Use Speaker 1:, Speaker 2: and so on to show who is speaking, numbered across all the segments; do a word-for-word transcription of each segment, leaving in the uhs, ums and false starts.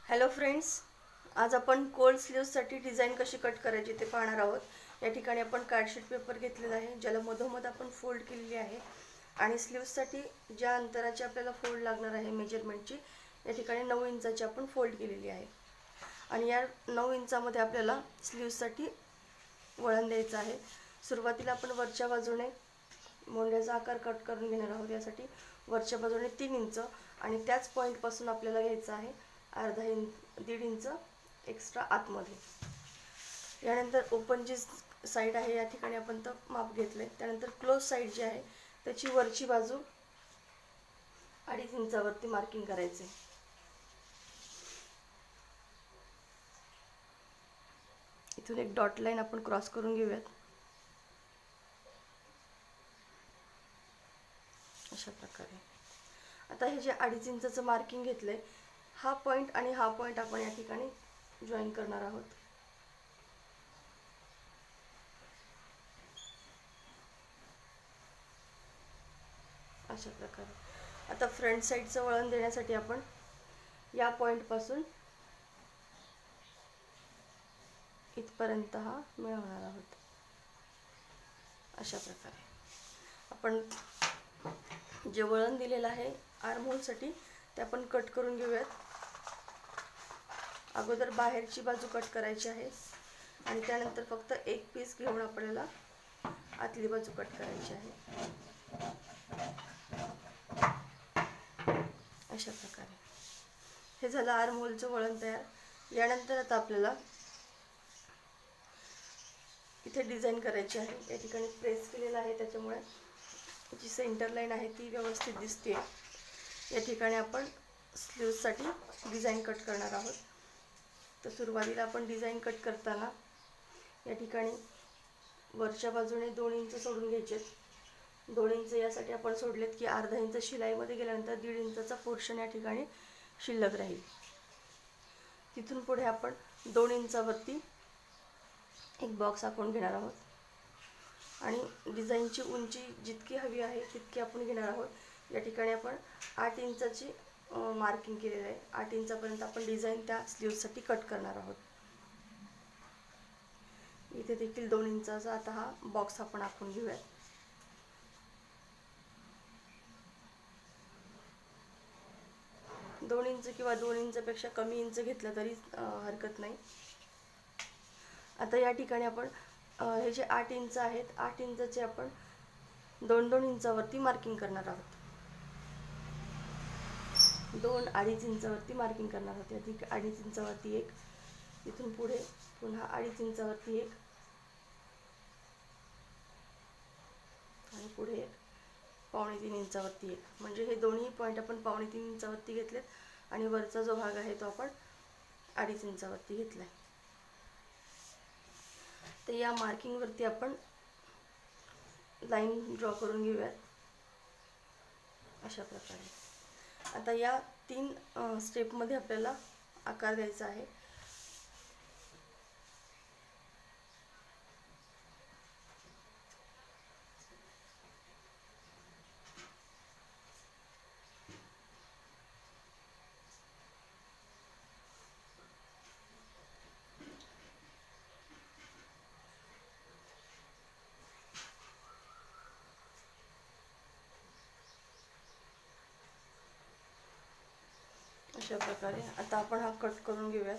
Speaker 1: Hello friends, आज आपण cowl स्लीव्ससाठी डिझाईन कशी कट करायची ते पाहणार आहोत। या ठिकाणी आपण कार्डशीट पेपर घेतलेला आहे, ज्याला मधोमध आपण फोल्ड केलेली आहे आणि स्लीव्ससाठी ज्या अंतराची आपल्याला फोल्ड लागणार आहे मेजरमेंटची, या ठिकाणी नऊ इंचाची आपण फोल्ड केलेली आहे आणि या नऊ इंचामध्ये आपल्याला स्लीव्ससाठी वळण द्यायचं आहे। सुरुवातीला आपण वरच्या बाजूने मोंड्याचा आकार कट करून घेणार आहोत। यासाठी वरच्या बाजूने तीन इंच आणि त्याच पॉइंट पासून आपल्याला घ्यायचं आहे अर्धा इंच दीड इंच एक्स्ट्रा आतमध्ये। यानंतर ओपन जी साइड आहे या ठिकाणी आपण तर माप घेतले। त्यानंतर क्लोज साइड जी आहे त्याची वरची बाजू अडीच इंचावरती मार्किंग करायचे। इथून एक डॉट लाइन आपण क्रॉस करून घेऊयात अशा प्रकारे। आता हे जे अडीच इंचाचं मार्किंग घेतले, हा पॉइंट आणि हा पॉइंट आपण या ठिकाणी जॉइन करणार आहोत। अशा प्रकारे आता फ्रंट साइडचं वळण देण्यासाठी आपण या पॉइंट पासून इथपर्यंत हा मिळवणार आहोत। अशा प्रकारे आपण जे वळण दिलेलं आहे आर्म होलसाठी ते आपण कट करून घेऊयात। अगोदर बाहेरची बाजू कट करायची आहे आणि त्यानंतर फक्त एक पीस घेऊन आपल्याला आतली बाजू कट करायची आहे। अशा प्रकारे हे झालं आर्म होलचं वळण तयार। यानंतर आता आपल्याला इथे डिझाइन करायची आहे। या ठिकाणी प्रेस केलेला आहे, त्याच्यामुळे जी सेंटर लाइन आहे ती व्यवस्थित दिसते। या ठिकाणी आपण स्लीव्ससाठी डिझाइन कट करणार आहोत। तर सुरुवातीला आपण डिझाइन कट करताना या ठिकाणी वरच्या बाजूने दोन इंच सोडून घ्यायचे। दोन इंच यासाठी आपण सोडलेत की अर्धा इंच शिलाईमध्ये गेल्यानंतर दीड इंचाचा पोर्शन या ठिकाणी शिल्लक राहील। तिथून पुढे आपण दोन इंचावरती एक बॉक्स आखून घेणार आहोत आणि डिझाईनची उंची जितकी हवी आहे तितकी आपण घेणार आहोत। या ठिकाणी आपण आठ इंचाची मार्किंग केलेलं आहे। आठ इंचापर्यंत आपण डिझाइन त्या स्लीव्ससाठी कट करणार आहोत। इथे देखील दोन इंचाचा आता हा बॉक्स आपण आखून घेऊयात। दोन इंच किंवा दोन इंचपेक्षा कमी इंच घेतलं तरी हरकत नाही। आता या ठिकाणी आपण हे जे आठ इंच आहेत, आठ इंचचे आपण दोन दोन इंचावरती मार्किंग करणार आहोत। दोन अडीच इंचावरती मार्किंग करणार आहोत। याची अडीच इंचावरती एक, इथून पुढे पुन्हा अडीच इंचावरती एक आणि पुढे एक पावणे तीन इंचावरती एक। म्हणजे हे दोन्ही पॉइंट आपण पावणे तीन इंचावरती घेतलेत आणि वरचा जो भाग आहे तो आपण अडीच इंचावरती घेतलाय। तर या मार्किंग वरती आपण लाइन ड्रॉ करून घेऊयात अशा प्रकारे। आता या तीन स्टेप मध्ये आपल्याला आकार द्यायचा आहे। अशा प्रकारे आता आपण हा कट करून घेऊयात।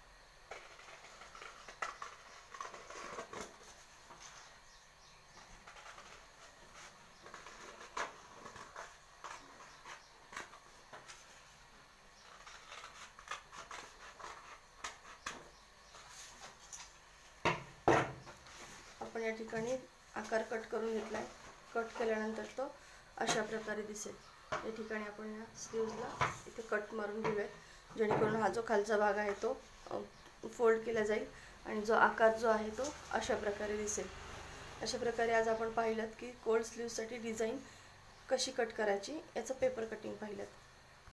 Speaker 1: आपण या ठिकाणी आकार कट करून घेतलाय। कट केल्यानंतर तो अशा प्रकारे दिसेल। या ठिकाणी आपण या स्लीव्सला इथे कट मारून घेऊयात, जेणेकरून हा जो खालचा भाग आहे तो फोल्ड केला जाईल आणि जो आकार जो आहे तो अशा प्रकारे दिसेल। अशा प्रकारे आज आपण पाहिलं की कोल स्लीव्ससाठी डिझाइन कशी कट करायची याचं पेपर कटिंग पाहिलं।